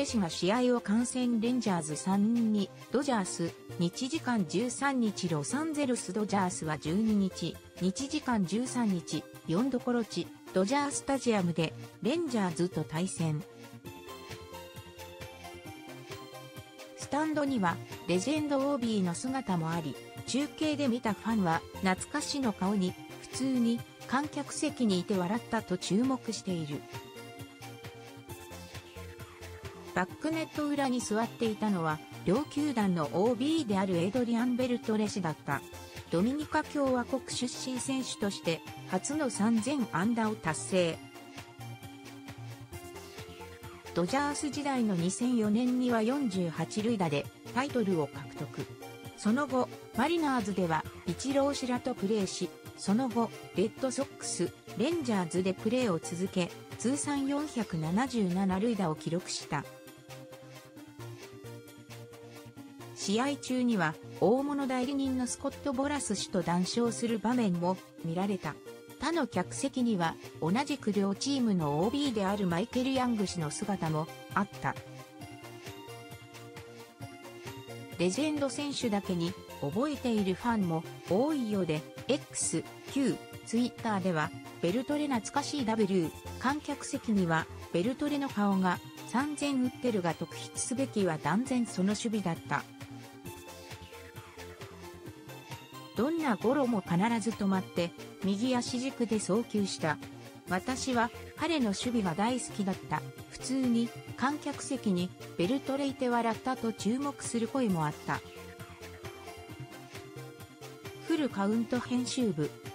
レ氏が試合を観戦。レンジャーズ3-2、ドジャース、日時間13日。ロサンゼルスドジャースは12日、日時間13日、4どころ地、ドジャースタジアムで、レンジャーズと対戦。スタンドには、レジェンド OB の姿もあり、中継で見たファンは、懐かしの顔に、普通に、観客席にいて笑ったと注目している。バックネット裏に座っていたのは、両球団の OB であるエドリアン・ベルトレ氏だった。ドミニカ共和国出身選手として、初の3000安打を達成。ドジャース時代の2004年には48塁打でタイトルを獲得。その後、マリナーズではイチロー氏らとプレーし、その後、レッドソックス、レンジャーズでプレーを続け、通算477塁打を記録した。試合中には、大物代理人のスコット・ボラス氏と談笑する場面も見られた。他の客席には、同じく両チームの OB であるマイケル・ヤング氏の姿もあった。レジェンド選手だけに覚えているファンも多いようで、X、旧、Twitter では、ベルトレ懐かしい W、観客席には、ベルトレの顔が3000打ってるが特筆すべきは断然その守備だった。どんなゴロも必ず止まって、右足軸で送球した。私は彼の守備が大好きだった。普通に観客席にベルトレいて笑ったと注目する声もあった。フルカウント編集部、